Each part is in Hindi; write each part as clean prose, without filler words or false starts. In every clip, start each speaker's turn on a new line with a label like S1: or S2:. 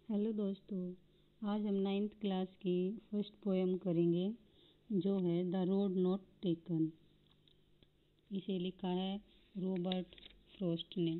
S1: हेलो दोस्तों, आज हम नाइन्थ क्लास की फर्स्ट पोएम करेंगे जो है द रोड नॉट टेकन। इसे लिखा है रॉबर्ट फ्रॉस्ट ने।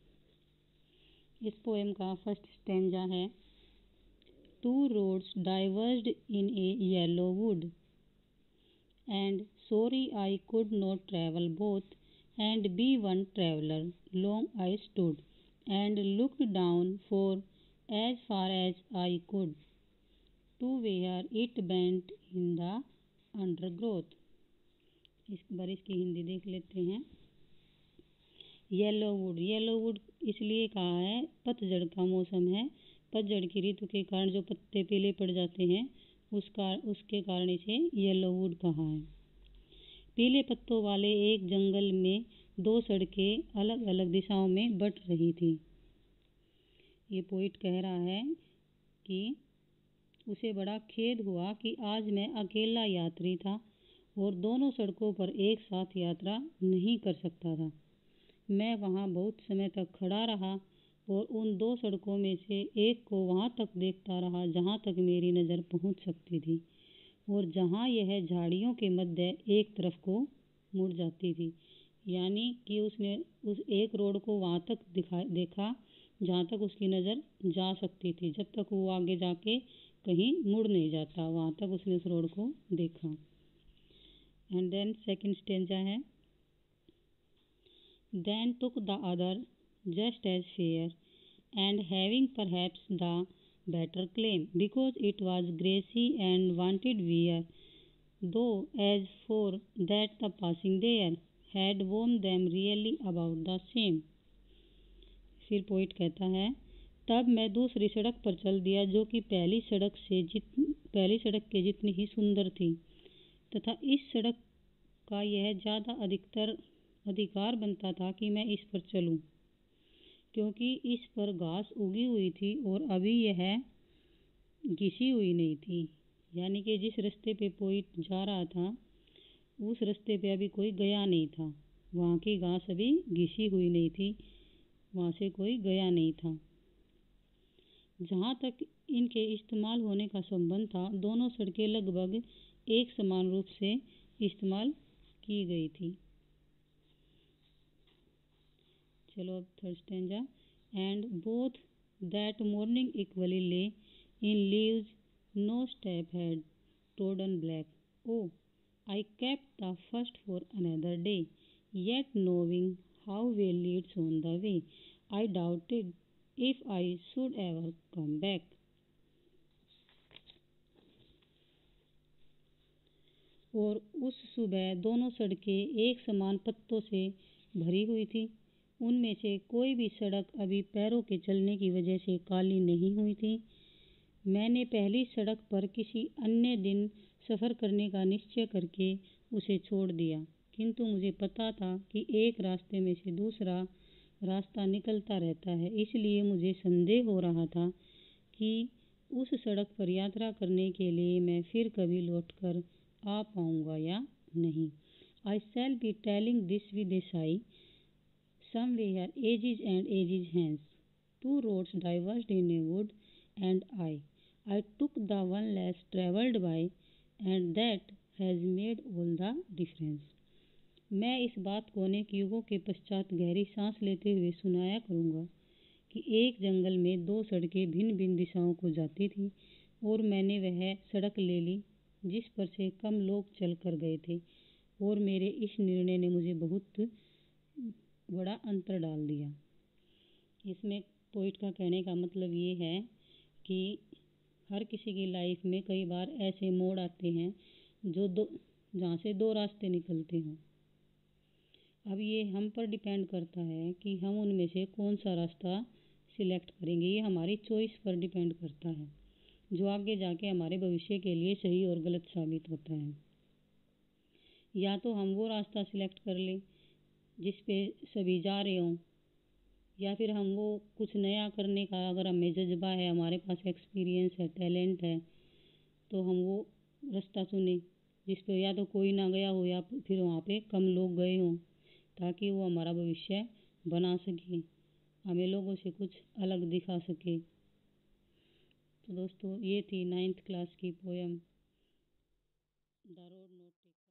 S1: इस पोएम का फर्स्ट स्टैंजा है, two roads diverged in a yellow wood and sorry I could not travel both and be one traveller long I stood and looked down for as far as I could to where it bent in the undergrowth। इस बार इसकी हिंदी देख लेते हैं। येलो वुड इसलिए कहा है, पतझड़ का मौसम है। पतझड़ की ऋतु के कारण जो पत्ते पीले पड़ जाते हैं उसके कारण इसे येलो वुड कहा है। पीले पत्तों वाले एक जंगल में दो सड़कें अलग अलग दिशाओं में बट रही थी। ये पोइट कह रहा है कि उसे बड़ा खेद हुआ कि आज मैं अकेला यात्री था और दोनों सड़कों पर एक साथ यात्रा नहीं कर सकता था। मैं वहाँ बहुत समय तक खड़ा रहा और उन दो सड़कों में से एक को वहाँ तक देखता रहा जहाँ तक मेरी नज़र पहुँच सकती थी और जहाँ यह झाड़ियों के मध्य एक तरफ को मुड़ जाती थी। यानी कि उसने उस एक रोड को वहाँ तक देखा जहाँ तक उसकी नज़र जा सकती थी, जब तक वो आगे जाके कहीं मुड़ नहीं जाता, वहाँ तक उसने उस रोड को देखा। एंड देन सेकंड स्टेंजा है, then took the other just as fair and having perhaps the better claim because it was grassy and wanted wear though as for that the passing there had warm them really about the same. फिर पोइट कहता है, तब मैं दूसरी सड़क पर चल दिया जो कि पहली सड़क के जितनी ही सुंदर थी तथा इस सड़क का यह ज़्यादा अधिकार बनता था कि मैं इस पर चलूं, क्योंकि इस पर घास उगी हुई थी और अभी यह घिसी हुई नहीं थी। यानी कि जिस रास्ते पे पोइट जा रहा था उस रास्ते पे अभी कोई गया नहीं था, वहाँ की घास अभी घिसी हुई नहीं थी, वहाँ से कोई गया नहीं था। जहाँ तक इनके इस्तेमाल होने का संबंध था, दोनों सड़कें लगभग एक समान रूप से इस्तेमाल की गई थी। चलो अब third stanza, and both that morning equally lay in leaves no step had trodden black oh I kept the first for another day yet knowing how way leads on the way I doubted if I should ever come back। और उस सुबह दोनों सड़कें एक समान पत्तों से भरी हुई थी। उनमें से कोई भी सड़क अभी पैरों के चलने की वजह से काली नहीं हुई थी। मैंने पहली सड़क पर किसी अन्य दिन सफ़र करने का निश्चय करके उसे छोड़ दिया, किंतु मुझे पता था कि एक रास्ते में से दूसरा रास्ता निकलता रहता है, इसलिए मुझे संदेह हो रहा था कि उस सड़क पर यात्रा करने के लिए मैं फिर कभी लौटकर आ पाऊंगा या नहीं। I shall be telling this with a sigh somewhere ages and ages hence two roads diverged in a wood and I took the one less travelled by and that has made all the difference. मैं इस बात को अनेक युगों के पश्चात गहरी सांस लेते हुए सुनाया करूँगा कि एक जंगल में दो सड़कें भिन्न भिन्न दिशाओं को जाती थी और मैंने वह सड़क ले ली जिस पर से कम लोग चल कर गए थे, और मेरे इस निर्णय ने मुझे बहुत बड़ा अंतर डाल दिया। इसमें पोइट का कहने का मतलब ये है कि हर किसी की लाइफ में कई बार ऐसे मोड़ आते हैं जहाँ से दो रास्ते निकलते हों। अब ये हम पर डिपेंड करता है कि हम उनमें से कौन सा रास्ता सिलेक्ट करेंगे। ये हमारी चॉइस पर डिपेंड करता है, जो आगे जाके हमारे भविष्य के लिए सही और गलत साबित होता है। या तो हम वो रास्ता सिलेक्ट कर लें जिस पे सभी जा रहे हों, या फिर हम वो कुछ नया करने का अगर हमें जज्बा है, हमारे पास एक्सपीरियंस है, टैलेंट है, तो हम वो रास्ता चुनें जिस पे या तो कोई ना गया हो या फिर वहाँ पे कम लोग गए हों, ताकि वो हमारा भविष्य बना सके, हमें लोगों से कुछ अलग दिखा सके। तो दोस्तों ये थी 9th क्लास की poem the road not taken.